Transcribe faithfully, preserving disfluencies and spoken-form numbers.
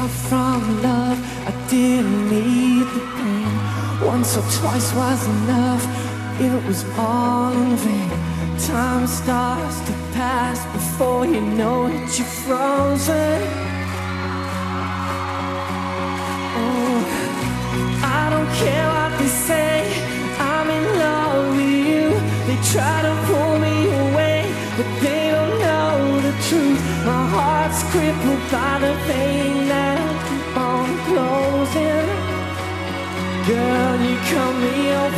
far from love. I didn't need the pain. Once or twice was enough. It was all in vain. Time starts to pass before you know it, you're frozen. Oh, I don't care what they say, I'm in love with you. They try to pull me away, but they don't know the truth. My heart's crippled by the pain that I keep on closing. Girl, you cut me off